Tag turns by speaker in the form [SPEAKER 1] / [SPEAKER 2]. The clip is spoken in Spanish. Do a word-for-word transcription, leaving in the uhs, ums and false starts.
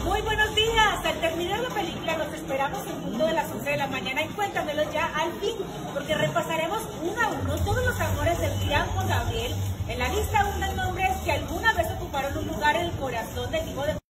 [SPEAKER 1] Muy buenos días. Al terminar la película nos esperamos en punto de las once de la mañana y cuéntamelo ya al fin, porque repasaremos uno a uno todos los amores del gran Juan Gabriel. En la lista abundan nombres que alguna vez ocuparon un lugar en el corazón del hijo de